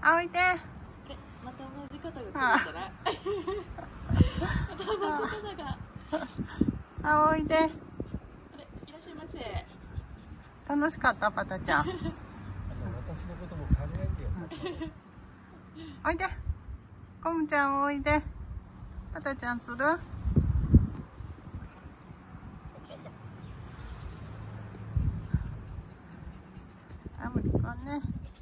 あ、おいで。 また同じ方が来るんじゃない？また同じ方が。 あ、おいで。 あれ、いらっしゃいませ。 楽しかった、パタちゃん。 私のことも考えてよ。 おいで。コムちゃん、おいで。パタちゃんする？あ、無理かね。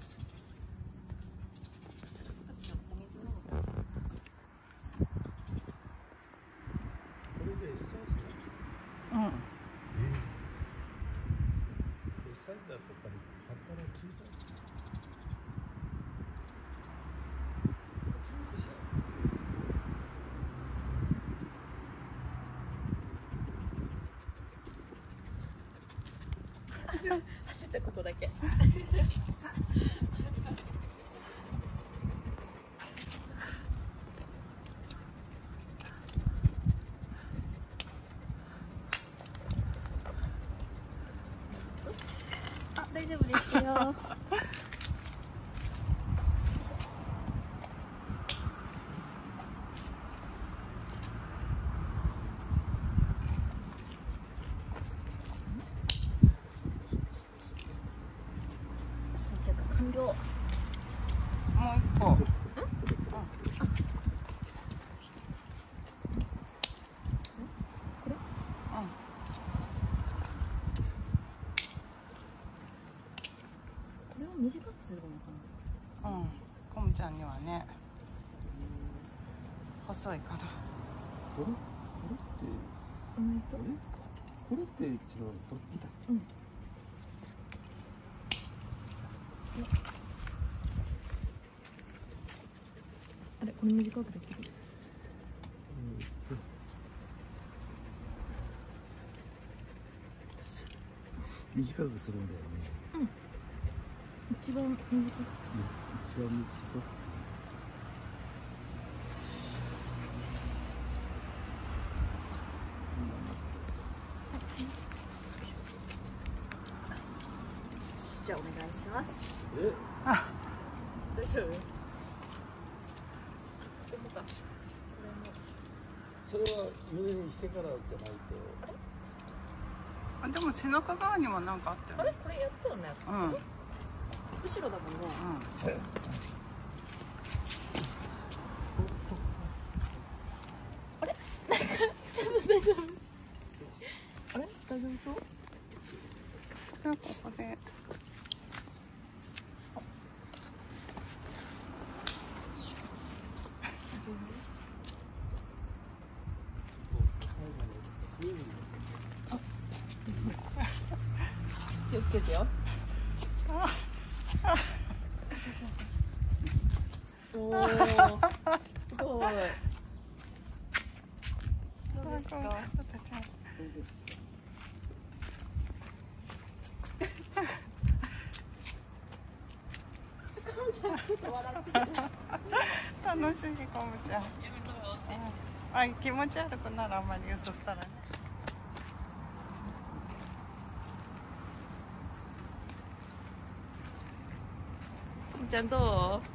うん。 走ったここだけ。あ、大丈夫ですよ。完了。 もう一個。 これを短くするのかな。 うん。コムちゃんにはね。細いから。 これって一応どっちだっけ？ あれ、これ短くできる。 短くするんだよね。 一番短く。 一番短く。 じゃあお願いします。 あ、 大丈夫？ここか。 それは上にしてからじゃないと。 でも背中側にもなんかあったよね。 あれ、これやったよね。 うん。 後ろだもんね。あれ、なんかちょっと大丈夫？あれ、大丈夫そう？ じゃあここで。 気をつけてよ。おお、すごい。どうですか？ちょっと笑ってる。 楽しい、コムちゃん。あ、気持ち悪くなる、あんまり揺すったらね。 コムちゃんどう？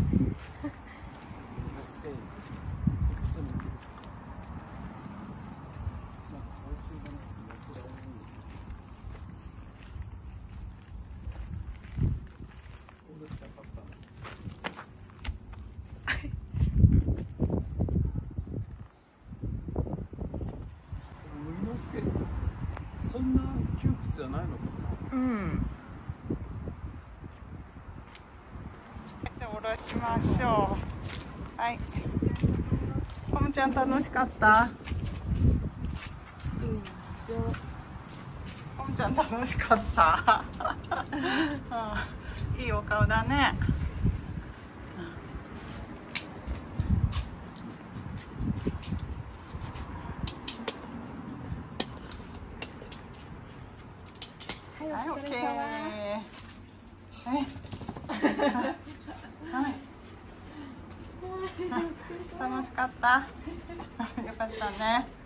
そんな窮屈じゃないのかな。 うん。じゃあ下ろしましょう。はい。コムちゃん楽しかった？ よいしょ。 コムちゃん楽しかった。うん、いいお顔だね。はい、オッケー。はい。はい。楽しかった。よかったね。